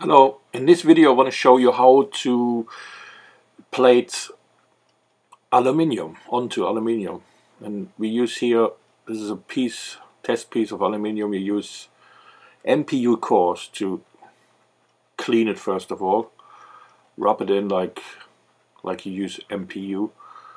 Hello, in this video I want to show you how to plate aluminium onto aluminium, and we use here, this is a test piece of aluminium. We use MPU cores to clean it first of all, rub it in like you use MPU,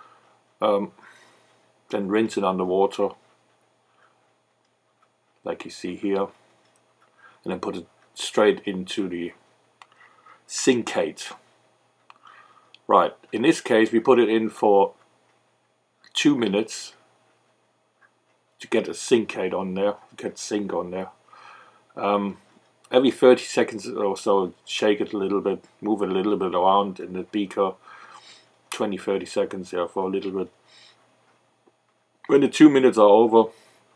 then rinse it under water like you see here, and then put it straight into the sinkate. Right, in this case we put it in for 2 minutes to get a sinkate on there, get sink on there. Every 30 seconds or so shake it a little bit, move it a little bit around in the beaker, 20-30 seconds there for a little bit. When the 2 minutes are over,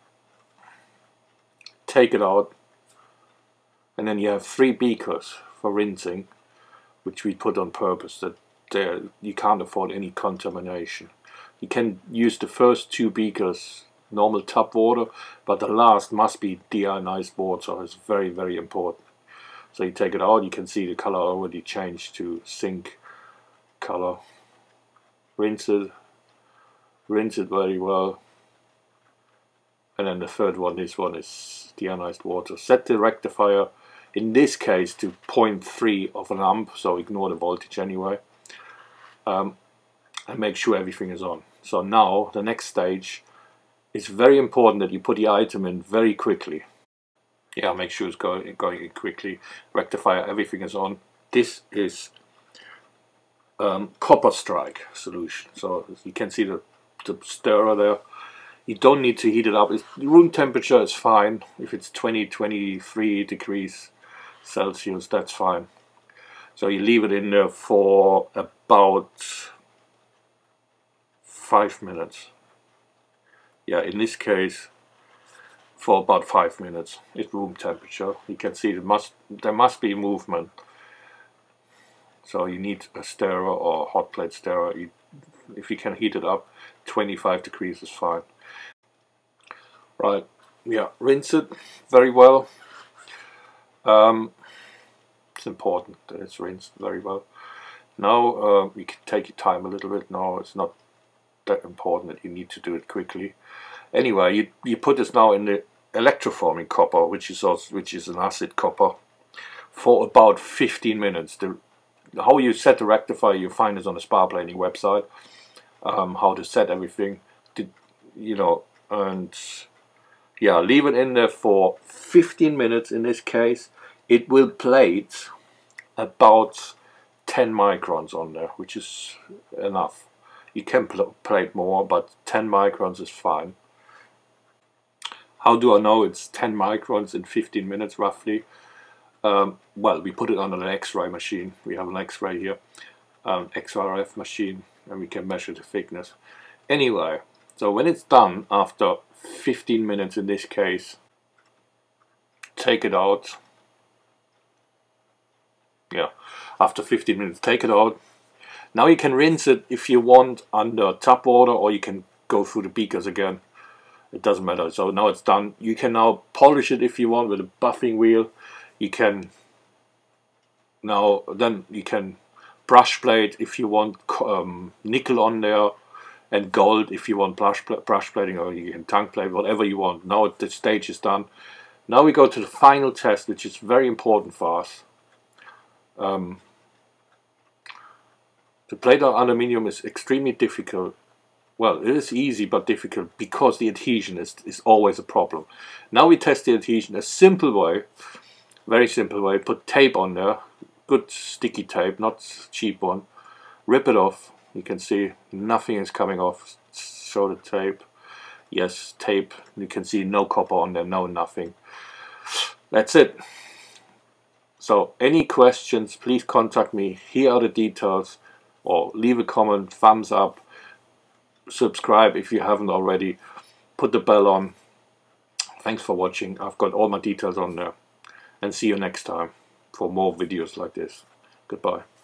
take it out, and then you have 3 beakers for rinsing, which we put on purpose, that you can't afford any contamination. You can use the first 2 beakers normal tap water, but the last must be deionized water. It's very, very important. So you take it out, you can see the color already changed to sink color. Rinse it very well. And then the third one, this one is deionized water. Set the rectifier, in this case, to 0.3 of an amp, so ignore the voltage anyway. And make sure everything is on. So now, the next stage, it's very important that you put the item in very quickly. Yeah, make sure it's going in quickly. Rectifier, everything is on. This is copper strike solution. So you can see the stirrer there. You don't need to heat it up. Room temperature is fine. If it's 23 degrees Celsius, that's fine. So you leave it in there for about 5 minutes. Yeah, in this case, for about 5 minutes. It's room temperature. You can see there must be movement. So you need a stirrer or a hot plate stirrer. If you can heat it up, 25 degrees is fine. Right, yeah, rinse it very well. It's important that it's rinsed very well. Now you can take your time a little bit. No, it's not that important that you need to do it quickly. Anyway, you put this now in the electroforming copper, which is an acid copper, for about 15 minutes. How you set the rectifier, you find this on the spark plating website. How to set everything, and yeah, leave it in there for 15 minutes. In this case, it will plate about 10 microns on there, which is enough. You can plate more, but 10 microns is fine. How do I know it's 10 microns in 15 minutes roughly? Well, we put it on an X-ray machine. We have an X-ray here, XRF machine, and we can measure the thickness. Anyway, so when it's done after 15 minutes in this case, take it out. Yeah, after 15 minutes, take it out. Now you can rinse it if you want under tap water, or you can go through the beakers again. It doesn't matter. So now it's done. You can now polish it if you want with a buffing wheel. You can brush plate if you want nickel on there, and gold if you want brush plating, or you can tongue plate, whatever you want. Now the stage is done. Now we go to the final test, which is very important for us. To plate on aluminium is extremely difficult. Well, it is easy but difficult because the adhesion is always a problem. Now we test the adhesion a simple way, very simple way. Put tape on there, good sticky tape, not cheap one. Rip it off. You can see nothing is coming off. Show the tape. Yes, tape. You can see no copper on there, no nothing. That's it. So any questions, please contact me. Here are the details, or leave a comment, thumbs up, subscribe if you haven't already, put the bell on. Thanks for watching. I've got all my details on there, and see you next time for more videos like this. Goodbye.